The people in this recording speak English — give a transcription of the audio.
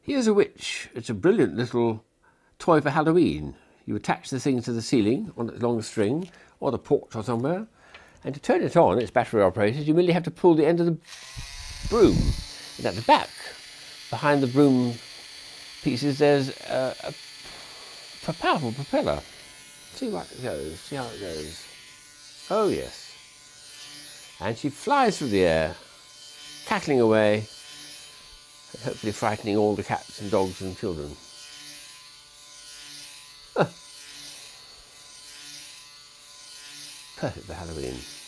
Here's a witch. It's a brilliant little toy for Halloween. You attach the thing to the ceiling on a long string, or the porch or somewhere, and to turn it on, it's battery operated, you merely have to pull the end of the broom. And at the back, behind the broom pieces, there's a powerful propeller. See what it goes, see how it goes. Oh yes. And she flies through the air, cackling away, and hopefully frightening all the cats and dogs and children. Perfect for Halloween.